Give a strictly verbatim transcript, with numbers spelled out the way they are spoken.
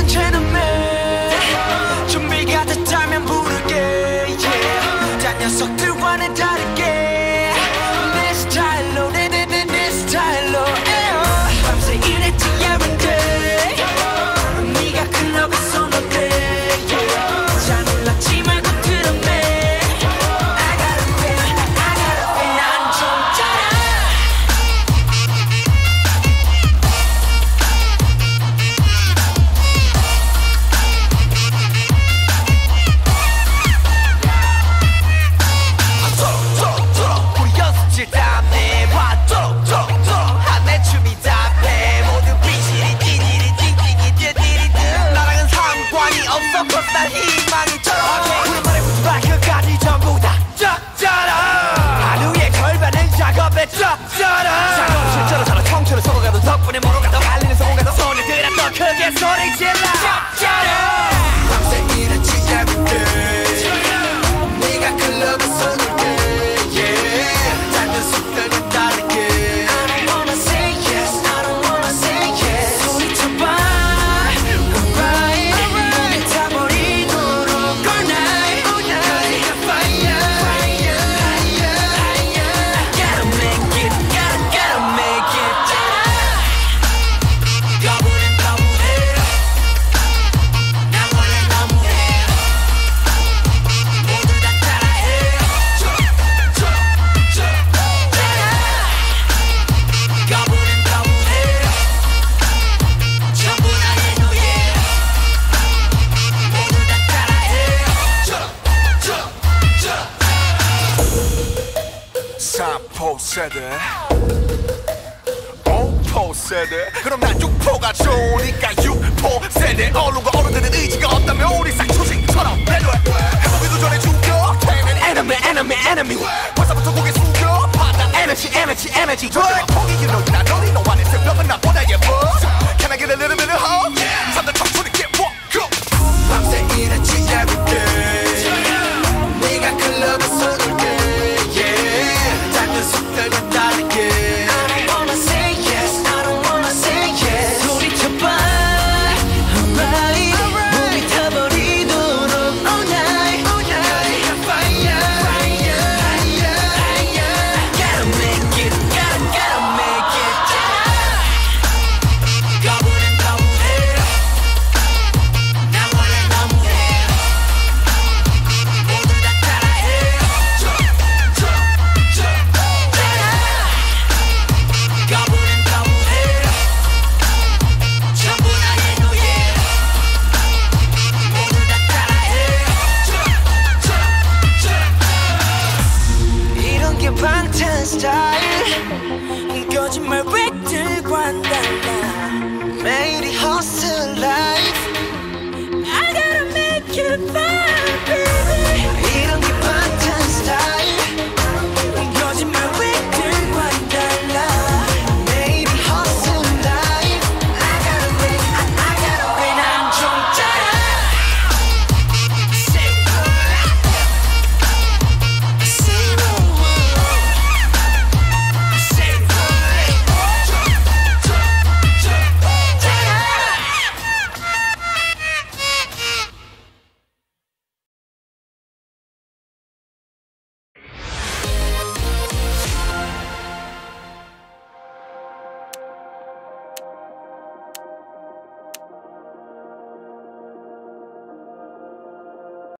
시간 채는 매 준비가 됐다면 부를게 yeah. 딴 녀석들과는 다르게 내 스타일로 내 내 내 내 스타일로 yeah. 밤새 일했지 every day 네가 클럽에서 놀래 yeah. 잘 놀랐지 말고 들었네 I gotta feel, I gotta feel 난 좀 짜라 우리 연습실 담내 봐 톡톡톡 한내 춤이 답해 모두 비실이 찌질이 찡찡이 띠디리드 나랑은 상관이 없어 cause 난 희망이 쩔어 우리 머리부터 발끝까지 전부 다 쩍쩔어 하루의 절반은 작업에 쩍쩔어 작업실처럼 저런 청춘을 서고 가도 덕분에 뭐로 가도 달리는 성공 가도 손을 들어 더 크게 소리 질러 쩍쩔어 밤새 일했지 every day 네가 클럽에서 놀게 yeah. 딴 녀석들은 다르게 I don't wanna say yes, I don't wanna say yes 소리쳐봐 alright 몸이 타버리도록 all night 그리가 fire fire fire I gotta make it, gotta gotta make it 거부는 거부해 난 원래 너무해 모두 다 따라해 거부는 거부해 전부 나의 노예 모두 다 따라해 삼포 세대 오포 세대 그럼 난 육포가 좋으니까 육포 세대 어른과 어른들의 의지가 없다면 우리 싹초식처럼 배려해 해보기도 전에 죽여 enemy enemy enemy 벌써부터 고개 숙여 받아 energy energy energy 포기 you know 나 너니 너 안에 새벽은 나보다 예뻐 Can I get a little bit of hope? 삼단 청춘이 get walk go 밤새 일했지 every day 네가 클럽에서 놀게 yeah. 딴 녀석들과 다르게 I don't wanna say yes, I don't wanna say yes 소리쳐봐 alright 몸이 타버리도록 all night 그리가 fire fire fire fire Gotta make it, gotta gotta make it 거부는 거부해 난 원래 너무해 모두 다 따라해 거부는 거부해 전부 나의 노예 모두 다 따라해 이런 게 방탄 스타일